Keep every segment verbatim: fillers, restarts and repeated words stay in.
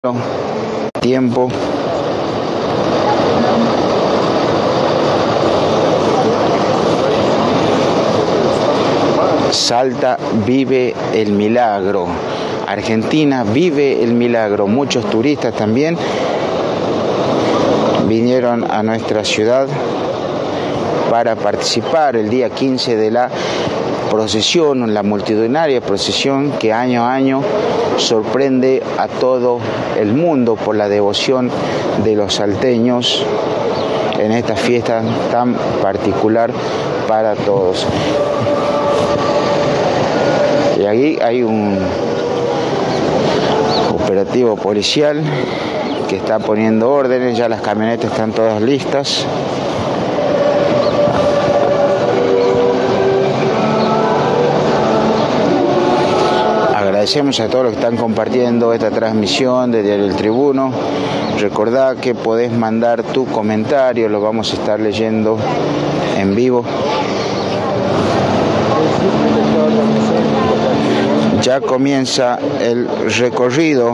Tiempo. Salta vive el milagro. Argentina vive el milagro. Muchos turistas también vinieron a nuestra ciudad para participar el día quince de la procesión, la multitudinaria procesión que año a año sorprende a todo el mundo por la devoción de los salteños en esta fiesta tan particular para todos. Y aquí hay un operativo policial que está poniendo órdenes, ya las camionetas están todas listas. Agradecemos a todos los que están compartiendo esta transmisión de Diario El Tribuno. Recordá que podés mandar tu comentario, lo vamos a estar leyendo en vivo. Ya comienza el recorrido.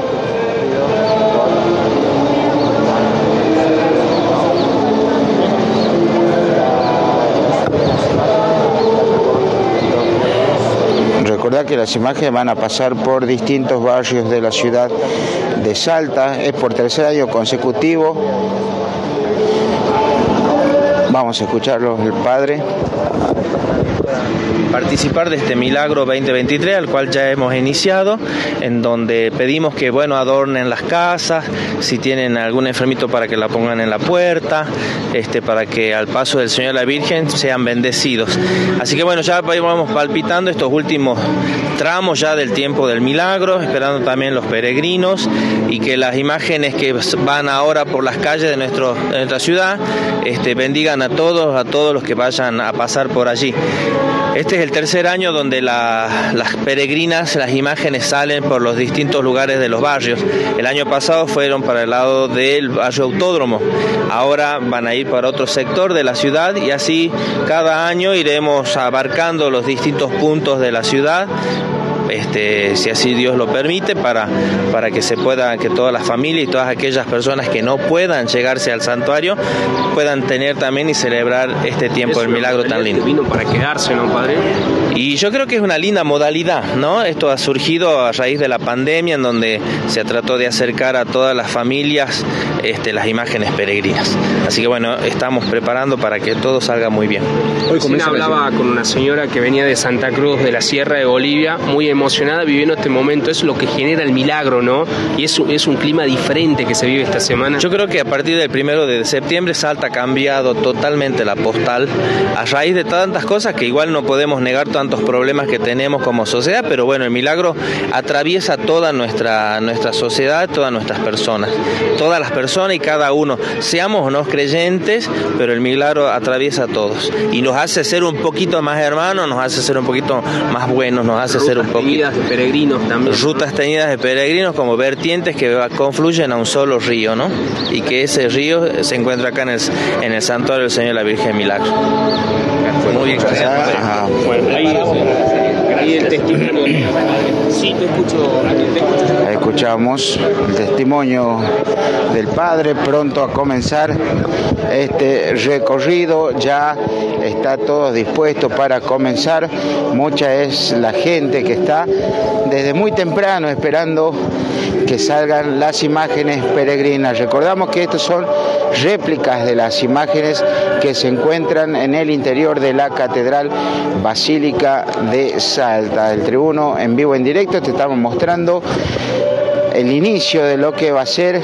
Recordad que las imágenes van a pasar por distintos barrios de la ciudad de Salta. Es por tercer año consecutivo. Vamos a escucharlo el padre. Participar de este milagro veinte veintitrés, al cual ya hemos iniciado, en donde pedimos que bueno adornen las casas, si tienen algún enfermito para que la pongan en la puerta, este, para que al paso del Señor y la Virgen sean bendecidos. Así que bueno, ya vamos palpitando estos últimos tramos ya del tiempo del milagro, esperando también los peregrinos y que las imágenes que van ahora por las calles de, nuestro, de nuestra ciudad este, bendigan a todos, a todos los que vayan a pasar por allí. Este es el tercer año donde la, las peregrinas, las imágenes salen por los distintos lugares de los barrios. El año pasado fueron para el lado del barrio Autódromo, ahora van a ir para otro sector de la ciudad y así cada año iremos abarcando los distintos puntos de la ciudad. Este, si así Dios lo permite, para, para que se pueda, que todas las familias y todas aquellas personas que no puedan llegarse al santuario puedan tener también y celebrar este tiempo del milagro tan lindo. Vino para quedarse, ¿no, padre? Y yo creo que es una linda modalidad, ¿no? Esto ha surgido a raíz de la pandemia, en donde se trató de acercar a todas las familias este, las imágenes peregrinas. Así que bueno, estamos preparando para que todo salga muy bien. Hoy Recién hablaba con una señora que venía de Santa Cruz, de la Sierra de Bolivia, muy emocionada viviendo este momento. Es lo que genera el milagro, ¿no? Y es, es un clima diferente que se vive esta semana. Yo creo que a partir del primero de septiembre Salta ha cambiado totalmente la postal a raíz de tantas cosas que igual no podemos negar tantos problemas que tenemos como sociedad, pero bueno, el milagro atraviesa toda nuestra, nuestra sociedad, todas nuestras personas, todas las personas y cada uno, seamos o no creyentes, pero el milagro atraviesa a todos y nos hace ser un poquito más hermanos, nos hace ser un poquito más buenos, nos hace Rutas ser un poquito de peregrinos también. Rutas teñidas de peregrinos como vertientes que confluyen a un solo río, ¿no? Y que ese río se encuentra acá en el, en el santuario del Señor y la Virgen Milagro. Muy bien, gracias. Ajá. Bueno, ahí, ahí el testimonio. Sí, te escucho. Te escucho. Ahí escuchamos el testimonio del padre. Pronto a comenzar este recorrido. Ya está todo dispuesto para comenzar. Mucha es la gente que está desde muy temprano esperando que salgan las imágenes peregrinas. Recordamos que estos son réplicas de las imágenes que se encuentran en el interior de la Catedral Basílica de Salta. El Tribuno en vivo, en directo, te estamos mostrando el inicio de lo que va a ser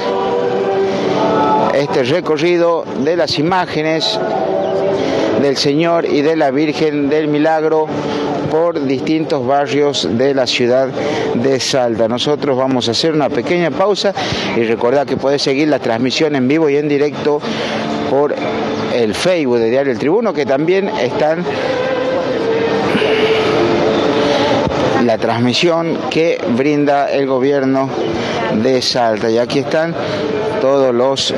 este recorrido de las imágenes del Señor y de la Virgen del Milagro por distintos barrios de la ciudad de Salta. Nosotros vamos a hacer una pequeña pausa y recordad que podés seguir la transmisión en vivo y en directo por el Facebook de Diario El Tribuno, que también están la transmisión que brinda el gobierno de Salta. Y aquí están todos los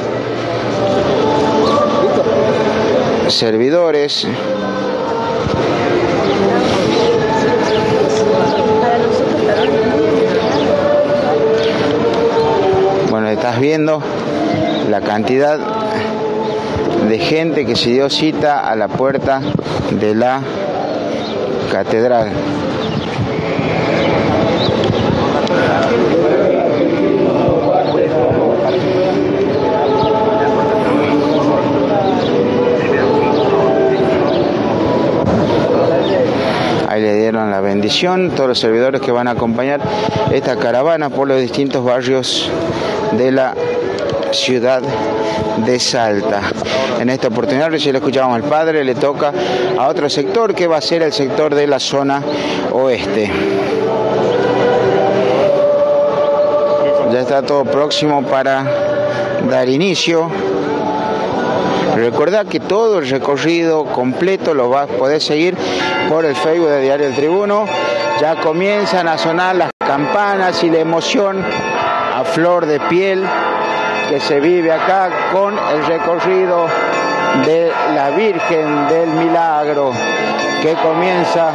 servidores estás viendo la cantidad de gente que se dio cita a la puerta de la catedral. Ahí le dieron la bendición todos los servidores que van a acompañar esta caravana por los distintos barrios de la ciudad de Salta. En esta oportunidad, recién lo escuchábamos al padre, le toca a otro sector que va a ser el sector de la zona oeste. Ya está todo próximo para dar inicio. Recordá que todo el recorrido completo lo vas a poder seguir por el Facebook de Diario El Tribuno. Ya comienzan a sonar las campanas y la emoción a flor de piel que se vive acá con el recorrido de la Virgen del Milagro, que comienza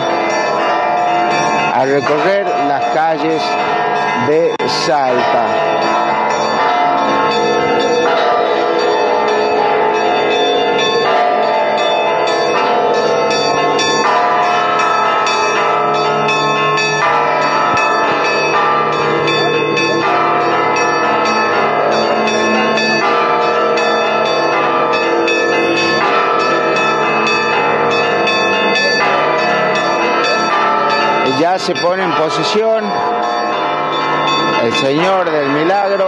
a recorrer las calles de Salta. Ya se pone en posición el Señor del Milagro.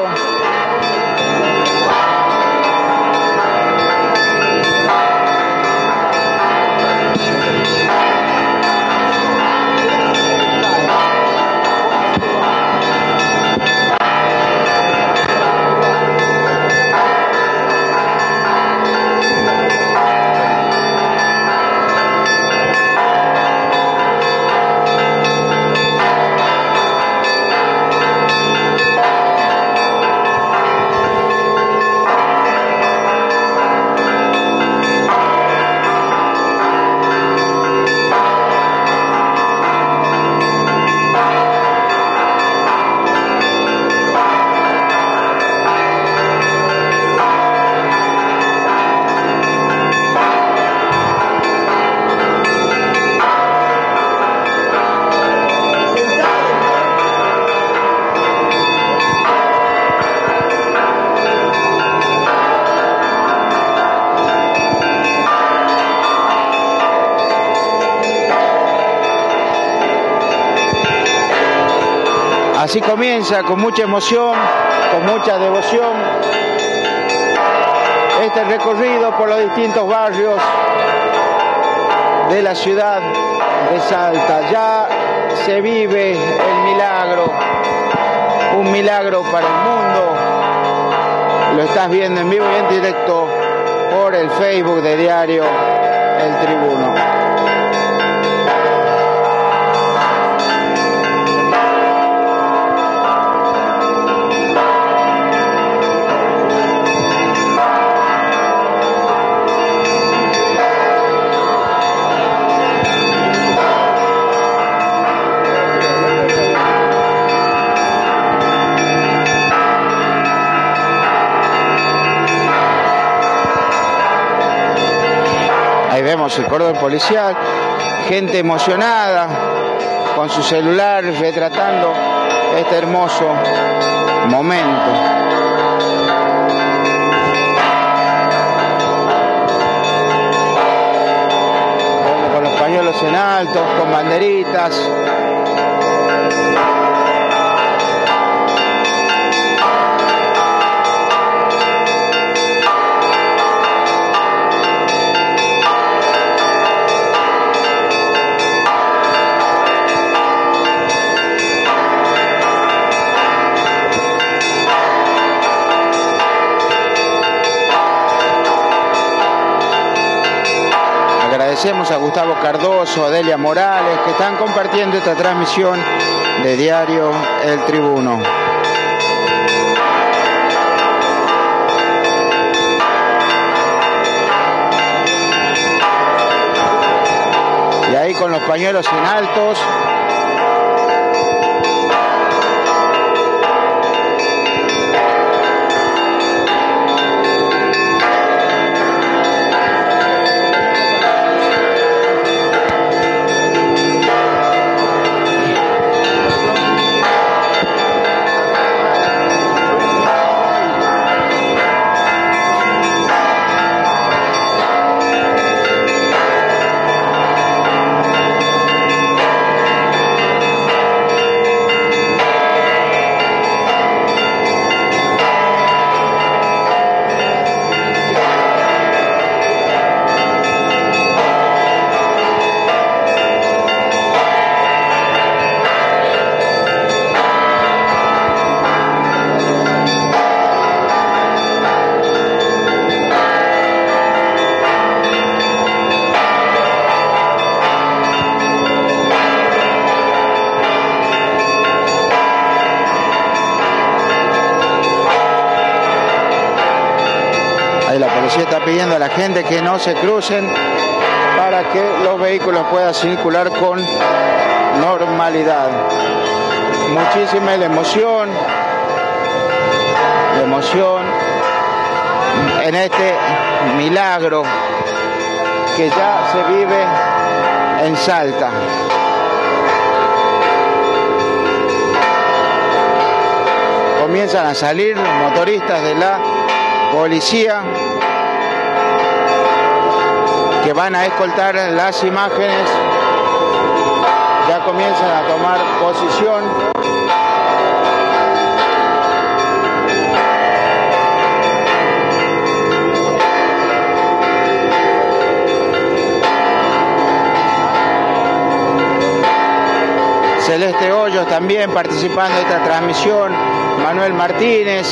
Así comienza con mucha emoción, con mucha devoción, este recorrido por los distintos barrios de la ciudad de Salta. Ya se vive el milagro, un milagro para el mundo. Lo estás viendo en vivo y en directo por el Facebook de Diario El Tribuno. Ahí vemos el cordón policial, gente emocionada con su celular retratando este hermoso momento. Con los pañuelos en alto, con banderitas. Agradecemos a Gustavo Cardoso, a Delia Morales, que están compartiendo esta transmisión de Diario El Tribuno. Y ahí con los pañuelos en altos. Ahí la policía está pidiendo a la gente que no se crucen para que los vehículos puedan circular con normalidad. Muchísima la emoción, la emoción en este milagro que ya se vive en Salta. Comienzan a salir los motoristas de la policía que van a escoltar las imágenes. Ya comienzan a tomar posición. Celeste Hoyos también participando de esta transmisión, Manuel Martínez.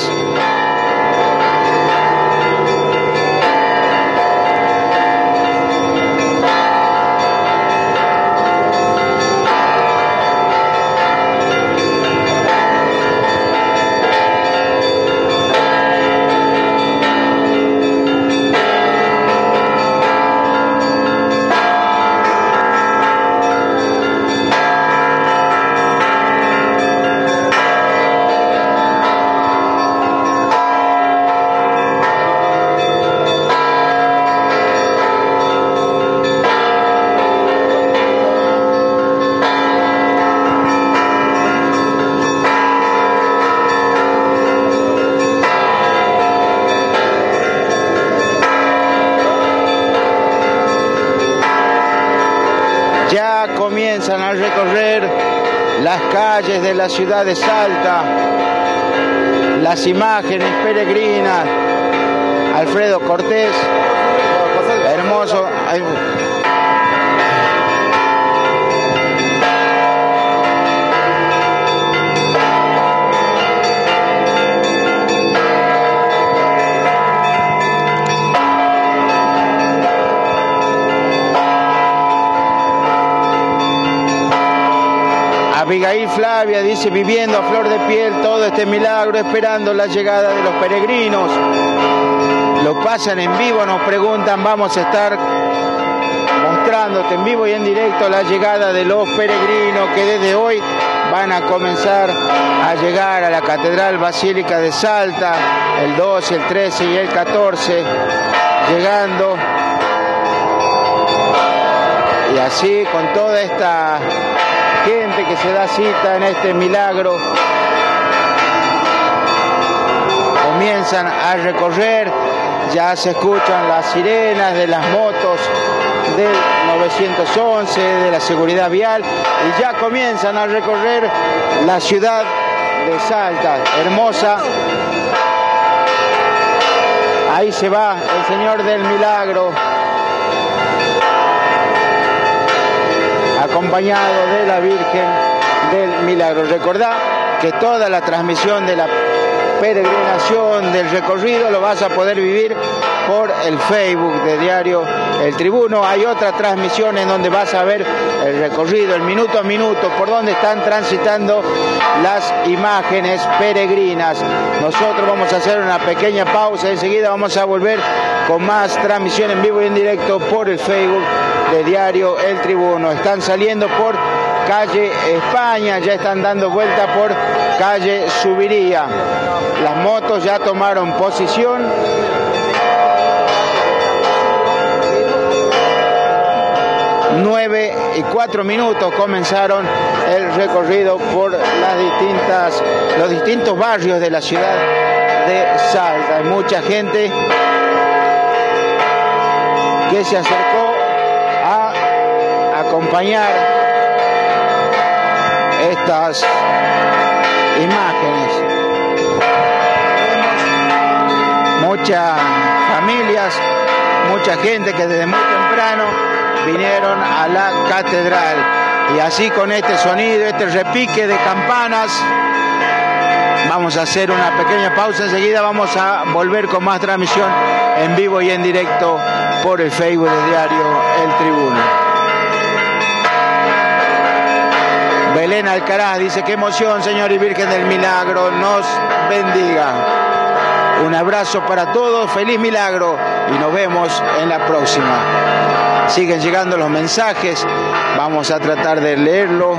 Comienzan a recorrer las calles de la ciudad de Salta, las imágenes peregrinas. Alfredo Cortés, hermoso. Abigail Flavia dice, viviendo a flor de piel todo este milagro, esperando la llegada de los peregrinos. Lo pasan en vivo, nos preguntan, vamos a estar mostrándote en vivo y en directo la llegada de los peregrinos que desde hoy van a comenzar a llegar a la Catedral Basílica de Salta, el doce, el trece y el catorce, llegando. Y así con toda esta gente que se da cita en este milagro, comienzan a recorrer, ya se escuchan las sirenas de las motos del nueve once, de la seguridad vial, y ya comienzan a recorrer la ciudad de Salta, hermosa. Ahí se va el Señor del Milagro, acompañado de la Virgen del Milagro. Recordá que toda la transmisión de la peregrinación del recorrido lo vas a poder vivir por el Facebook de Diario El Tribuno. Hay otra transmisión en donde vas a ver el recorrido, el minuto a minuto, por donde están transitando las imágenes peregrinas. Nosotros vamos a hacer una pequeña pausa y enseguida vamos a volver con más transmisión en vivo y en directo por el Facebook de Diario El Tribuno. Están saliendo por calle España, ya están dando vuelta por calle Subiría. Las motos ya tomaron posición. Nueve y cuatro minutos comenzaron el recorrido por las distintas, los distintos barrios de la ciudad de Salta. Hay mucha gente que se acercó a acompañar estas imágenes. Muchas familias, mucha gente que desde muy temprano vinieron a la catedral. Y así con este sonido, este repique de campanas, vamos a hacer una pequeña pausa. Enseguida vamos a volver con más transmisión en vivo y en directo por el Facebook de Diario El Tribuno. Belén Alcaraz dice, qué emoción, Señor y Virgen del Milagro, nos bendiga. Un abrazo para todos, feliz milagro y nos vemos en la próxima. Siguen llegando los mensajes, vamos a tratar de leerlo.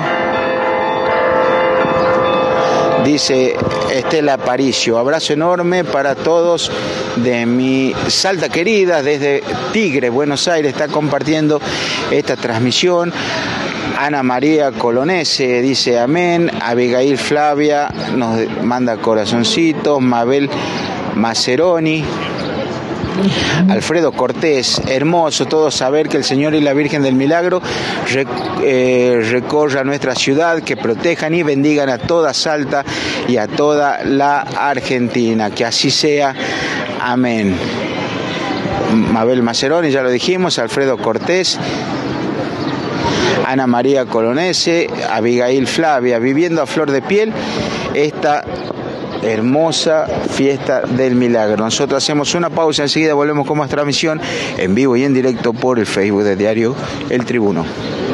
Dice Estela Aparicio, abrazo enorme para todos de mi Salta querida, desde Tigre, Buenos Aires, está compartiendo esta transmisión. Ana María Colonese dice amén. Abigail Flavia nos manda corazoncitos. Mabel Maceroni. Alfredo Cortés, hermoso todo saber que el Señor y la Virgen del Milagro rec, eh, recorran nuestra ciudad, que protejan y bendigan a toda Salta y a toda la Argentina, que así sea, amén. Mabel Maceroni, ya lo dijimos, Alfredo Cortés, Ana María Colonese, Abigail Flavia, viviendo a flor de piel esta hermosa fiesta del milagro. Nosotros hacemos una pausa, enseguida volvemos con más transmisión en vivo y en directo por el Facebook de Diario El Tribuno.